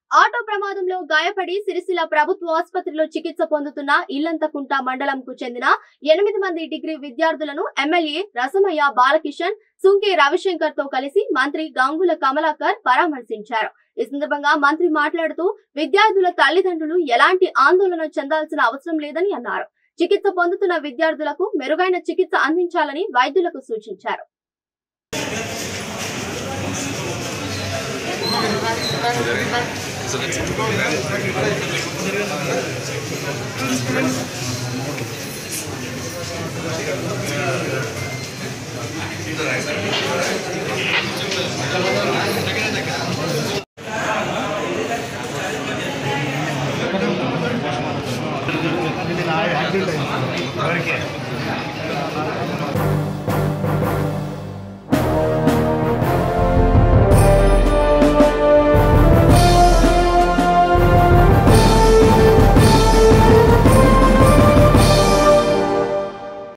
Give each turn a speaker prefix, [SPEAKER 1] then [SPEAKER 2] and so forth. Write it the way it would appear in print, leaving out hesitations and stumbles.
[SPEAKER 1] Auto ప్రమాదంలో గాయపడి సిరిసిల్ల ప్రభుత్వ ఆసుపత్రిలో చికిత్స పొందుతున్న ఇల్లంతకుంట మండలంకు చెందిన 8 మంది డిగ్రీ విద్యార్థులను ఎమ్మెల్యే రసమయ్య బాలకిషన్, సుంకే రవిశంకర్ తో కలిసి మంత్రి గంగుల కమలాకర్ పరామర్శించారు. ఈ సందర్భంగా మంత్రి మాట్లాడుతూ విద్యార్థుల తల్లిదండ్రులు ఎలాంటి ఆందోళన చెందాల్సిన అవసరం లేదని అన్నారు. చికిత్స పొందుతున్న విద్యార్థులకు మెరుగైన చికిత్స అందించాలని వైద్యులకు సూచించారు.
[SPEAKER 2] Okay.